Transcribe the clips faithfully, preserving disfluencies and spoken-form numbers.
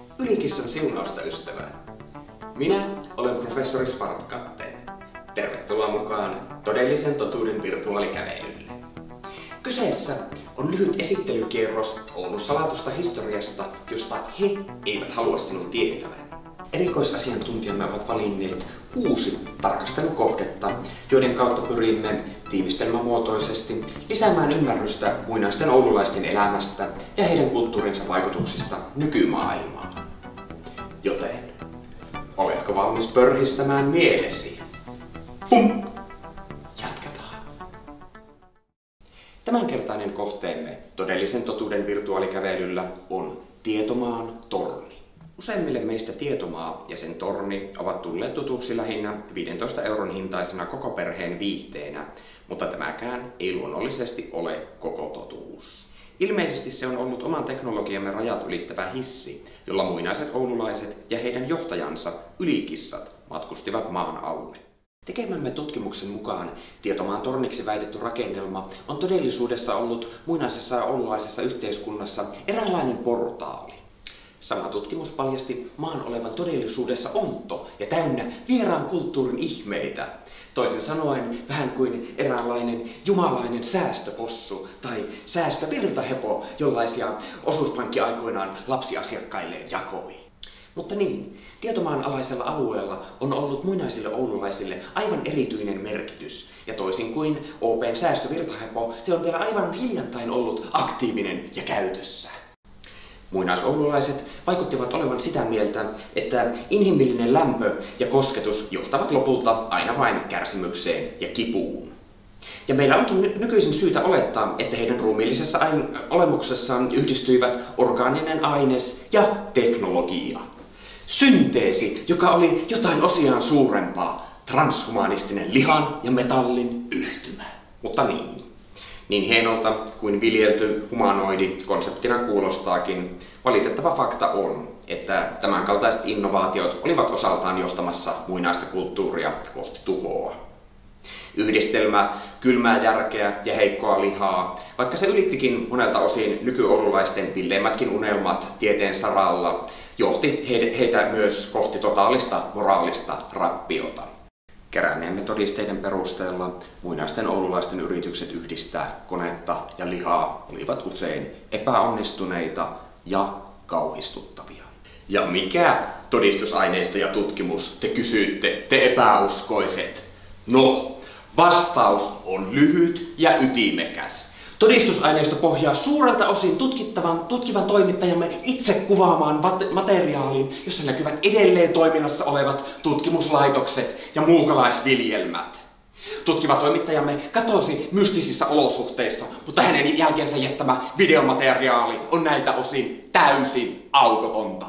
Ylikissan siunausta, ystävä. Minä olen professori Svartkatten. Tervetuloa mukaan todellisen totuuden virtuaalikävelylle. Kyseessä on lyhyt esittelykierros Oulun salatusta historiasta, josta he eivät halua sinun tietävän. Erikoisasiantuntijamme ovat valinneet kuusi tarkastelukohdetta, joiden kautta pyrimme tiivistelmämuotoisesti lisäämään ymmärrystä muinaisten oululaisten elämästä ja heidän kulttuurinsa vaikutuksista nykymaailmaan. Joten, oletko valmis pörhistämään mielesi? Pum! Jatketaan. Tämänkertainen kohteemme todellisen totuuden virtuaalikävelyllä on Tietomaan torni. Useimmille meistä Tietomaa ja sen torni ovat tulleet tutuksi lähinnä viidentoista euron hintaisena koko perheen viihteenä, mutta tämäkään ei luonnollisesti ole koko totuus. Ilmeisesti se on ollut oman teknologiamme rajat ylittävä hissi, jolla muinaiset oululaiset ja heidän johtajansa ylikissat matkustivat maan alle. Tekemämme tutkimuksen mukaan Tietomaan torniksi väitetty rakennelma on todellisuudessa ollut muinaisessa ja oululaisessa yhteiskunnassa eräänlainen portaali. Sama tutkimus paljasti maan olevan todellisuudessa ontto ja täynnä vieraan kulttuurin ihmeitä. Toisin sanoen vähän kuin eräänlainen jumalainen säästöpossu tai säästövirtahepo, jollaisia osuuspankki aikoinaan lapsiasiakkailleen jakoi. Mutta niin, Tietomaan alaisella alueella on ollut muinaisille oululaisille aivan erityinen merkitys. Ja toisin kuin O P:n säästövirtahepo, se on vielä aivan hiljattain ollut aktiivinen ja käytössä. Muinaisoululaiset vaikuttivat olevan sitä mieltä, että inhimillinen lämpö ja kosketus johtavat lopulta aina vain kärsimykseen ja kipuun. Ja meillä onkin nykyisin syytä olettaa, että heidän ruumiillisessa olemuksessaan yhdistyivät orgaaninen aines ja teknologia. Synteesi, joka oli jotain osiaan suurempaa, transhumanistinen lihan ja metallin yhtymä. Mutta niin. Niin hienolta kuin viljelty humanoidi konseptina kuulostaakin, valitettava fakta on, että tämänkaltaiset innovaatiot olivat osaltaan johtamassa muinaista kulttuuria kohti tuhoa. Yhdistelmä kylmää järkeä ja heikkoa lihaa, vaikka se ylittikin monelta osin nykyoululaisten villeimmätkin unelmat tieteen saralla, johti heitä myös kohti totaalista moraalista rappiota. Keräämiemme todisteiden perusteella muinaisten oululaisten yritykset yhdistää konetta ja lihaa olivat usein epäonnistuneita ja kauhistuttavia. Ja mikä todistusaineisto ja tutkimus, te kysyitte, te epäuskoiset? No, vastaus on lyhyt ja ytimekäs. Todistusaineisto pohjaa suurelta osin tutkittavan, tutkivan toimittajamme itse kuvaamaan materiaalin, jossa näkyvät edelleen toiminnassa olevat tutkimuslaitokset ja muukalaisviljelmät. Tutkiva toimittajamme katosi mystisissä olosuhteissa, mutta hänen jälkeensä jättämä videomateriaali on näiltä osin täysin aukotonta.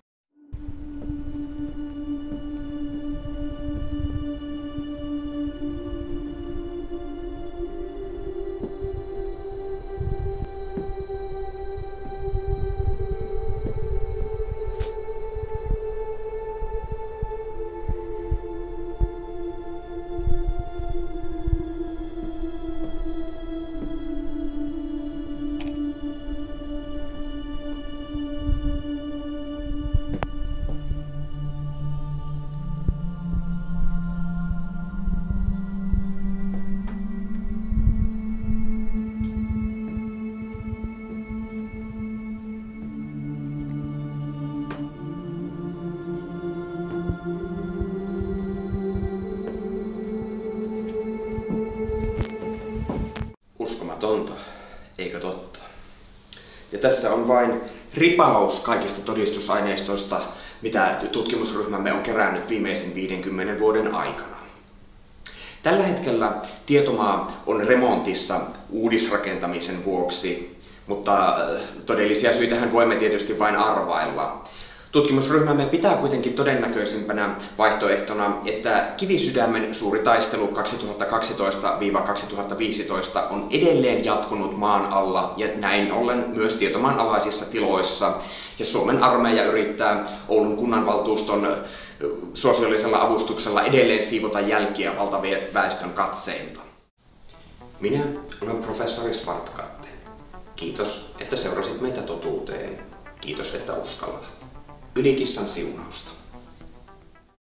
Uskomatonta, eikö totta? Ja tässä on vain ripaus kaikista todistusaineistoista, mitä tutkimusryhmämme on kerännyt viimeisen viidenkymmenen vuoden aikana. Tällä hetkellä Tietomaa on remontissa uudisrakentamisen vuoksi, mutta todellisia syitähän voimme tietysti vain arvailla. Tutkimusryhmämme pitää kuitenkin todennäköisimpänä vaihtoehtona, että Kivisydämen suuri taistelu kaksituhattakaksitoista kaksituhattaviisitoista on edelleen jatkunut maan alla ja näin ollen myös Tietomaan alaisissa tiloissa. Ja Suomen armeija yrittää Oulun kunnanvaltuuston suosiollisella avustuksella edelleen siivota jälkiä valtaväestön katseilta. Minä olen professori Svartkatten. Kiitos, että seurasit meitä totuuteen. Kiitos, että uskallat. Ylikissan siunausta.